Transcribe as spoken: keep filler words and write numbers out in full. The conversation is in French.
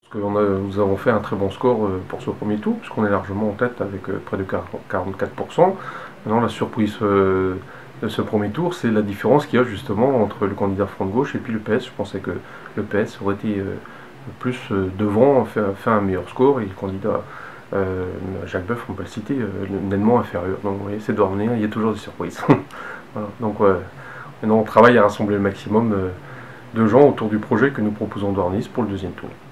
Parce que on a- nous avons fait un très bon score euh, pour ce premier tour, puisqu'on est largement en tête avec euh, près de quarante-quatre pour cent. Maintenant, la surprise euh, de ce premier tour, c'est la différence qu'il y a justement entre le candidat Front de Gauche et puis le P S. Je pensais que le P S aurait été euh, plus euh, devant, fait, fait un meilleur score, et le candidat euh, Jacques Boeuf, on peut le citer, euh, nettement inférieur. Donc vous voyez, c'est de revenir, il y a toujours des surprises. Voilà. Donc ouais, maintenant on travaille à rassembler le maximum euh, de gens autour du projet que nous proposons d'Ornis pour le deuxième tour.